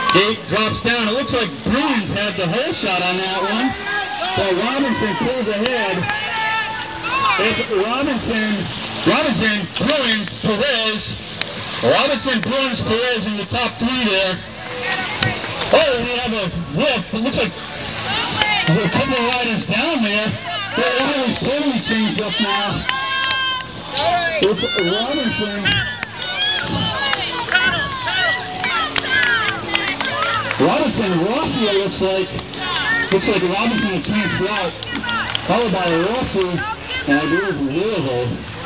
He drops down. It looks like Bruins had the whole shot on that one. So Robinson pulls ahead. It's Robinson, Bruins, Perez. Robinson, Bruins, Perez in the top three there. Oh, we have a whiff. It looks like there's a couple of riders down there. Their order's totally changed up now. It's Robinson. Rossi, it looks like. Looks like Robinson will transfer out. Followed by Rossi, and I believe Louisville.